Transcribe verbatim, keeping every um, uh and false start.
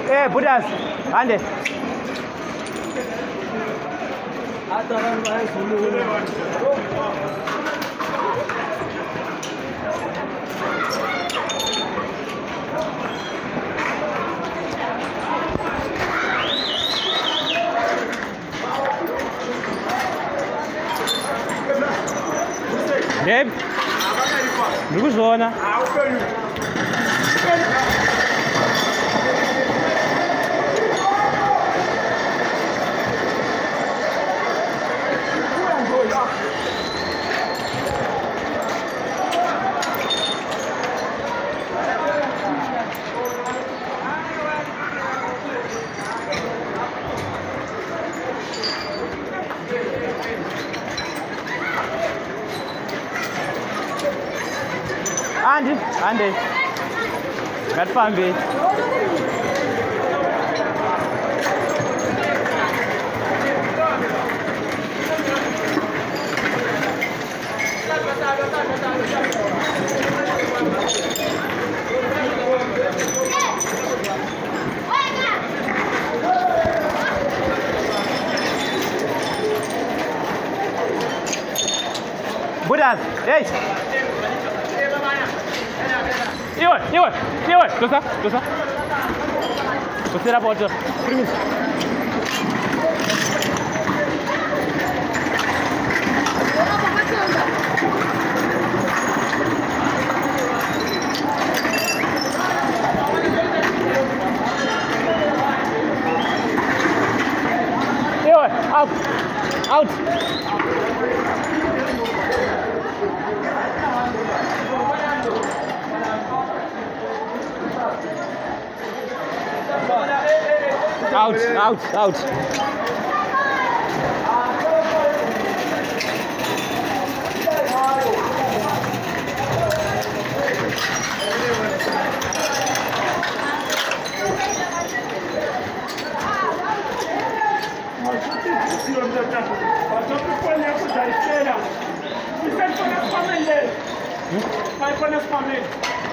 Eh, Buddhas, ande. Deb, ndikuzviona. Andi, andi. Ngatfambi. Buddhas, hey! Iwe, iwe, iwe, dosa, dosa. Dosera foto, primis. Iwe, out, out. Out, out, out. Vai para as famílias.